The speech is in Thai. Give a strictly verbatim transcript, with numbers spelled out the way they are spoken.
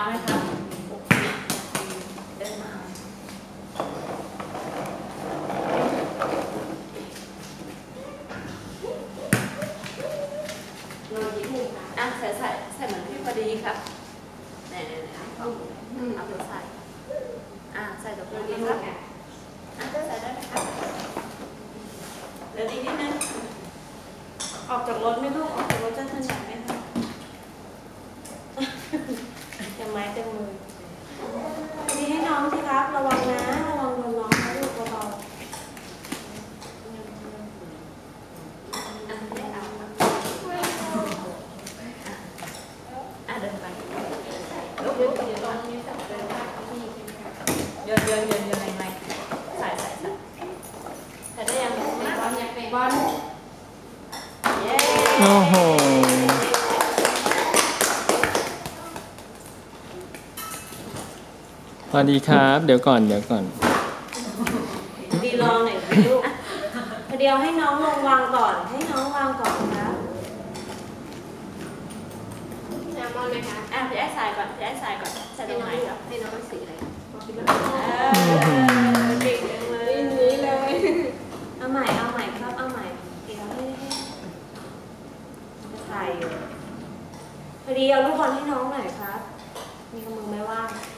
ไหมครับเดินมาอ่ะใส่ใส่ใส่เหมือนพี่พอดีครับไหนไหนไหนเอาเอาตัวใส่อ่ะใส่ตัวพอดีครับอ่ะจะใส่ได้ไหมครับเดี๋ยวอีกนิดนึงออกจากรถไม่ลูกออกจากรถจะถนัดไหมคะจะไม้เต็มมือดีให้น้องสิครับระวังนะระวังโดนน้องนะลูกเบาๆอ่ะเดินไปลุกลุกเดี๋ยวตรงนี้จับเดินได้ที่เดินเดินเดินเดินแรงๆใส่ใส่ใส่แต่ได้ยังบอลยังเป็นบอลเย้โอ้โหสวัสดีครับเดี๋ยวก่อนเดี๋ยวก่อนดีลองหน่อยลูกพอเดียวให้น้องลงวางก่อนให้น้องวางก่อนครับแซลมอนไหมคะอ่ะพี่แอ๊ใส่ก่อนพี่แอ๊ใส่ก่อนใส่ตรงไหนครับให้น้องสีอะไรเก่งจังเลยนี้เลยเอาใหม่เอาใหม่ครับเอาใหม่เดี๋ยวให้ใส่พอดีเอาลูกบอลให้น้องหน่อยครับมีกำมือไม่ว่าง